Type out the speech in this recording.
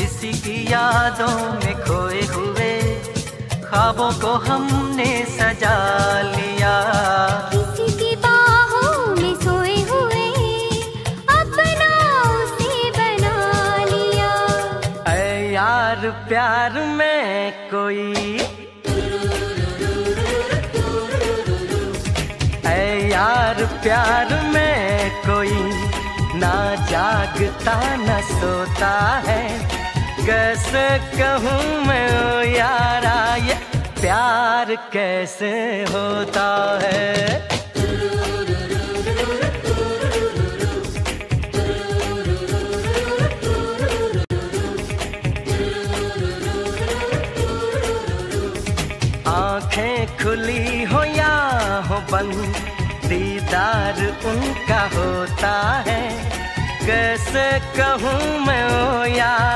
किसी की यादों में खोए हुए ख्वाबों को हमने सजा लिया। किसी की बाहों में सोए हुए अपना उसे बना लिया। ऐ यार प्यार में कोई, ऐ यार प्यार में कोई ना जागता न सोता है। कैसे कहूँ मैं ओ यारा ये प्यार कैसे होता है। आंखें खुली हो या हो बंद दीदार उनका होता है। कैसे कहूँ मैं ओ यार